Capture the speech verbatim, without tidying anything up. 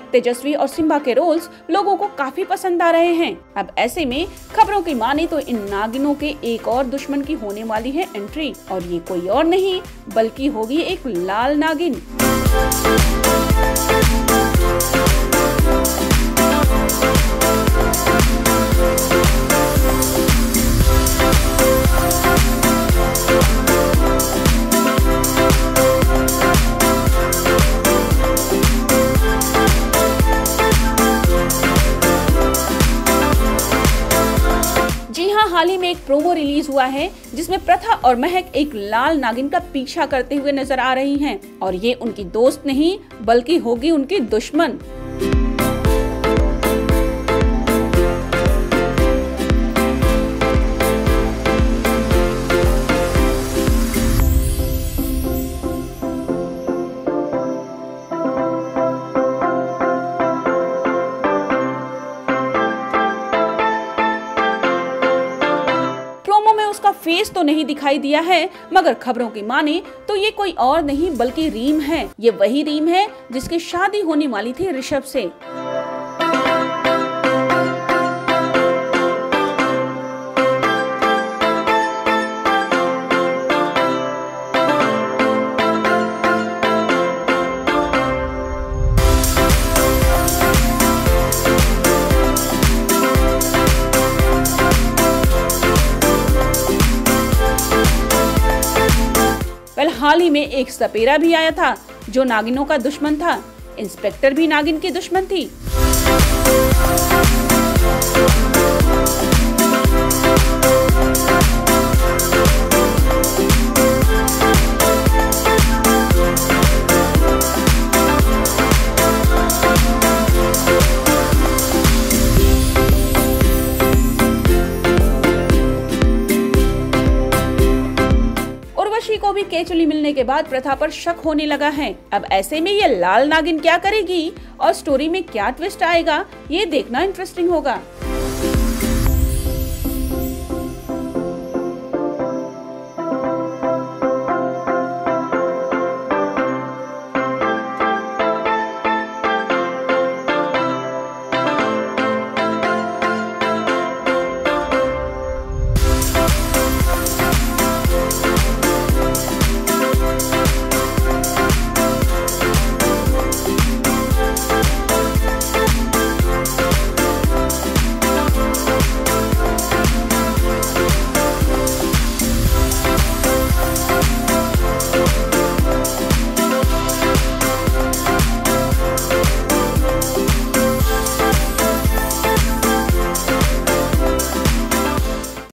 तेजस्वी और सिम्बा के रोल्स लोगों को काफी पसंद आ रहे हैं। अब ऐसे में खबरों की माने तो इन नागिनों के एक और दुश्मन की होने वाली है एंट्री, और ये कोई और नहीं बल्कि होगी एक लाल नागिन। हाल ही में एक प्रोमो रिलीज हुआ है जिसमें प्रथा और महक एक लाल नागिन का पीछा करते हुए नजर आ रही हैं, और ये उनकी दोस्त नहीं बल्कि होगी उनकी दुश्मन। उसका फेस तो नहीं दिखाई दिया है, मगर खबरों की माने तो ये कोई और नहीं बल्कि रीम है। ये वही रीम है जिसकी शादी होने वाली थी ऋषभ से। कल हाल ही में एक सपेरा भी आया था जो नागिनों का दुश्मन था। इंस्पेक्टर भी नागिन की दुश्मन थी। को भी केचुली मिलने के बाद प्रथा पर शक होने लगा है। अब ऐसे में ये लाल नागिन क्या करेगी और स्टोरी में क्या ट्विस्ट आएगा, ये देखना इंटरेस्टिंग होगा।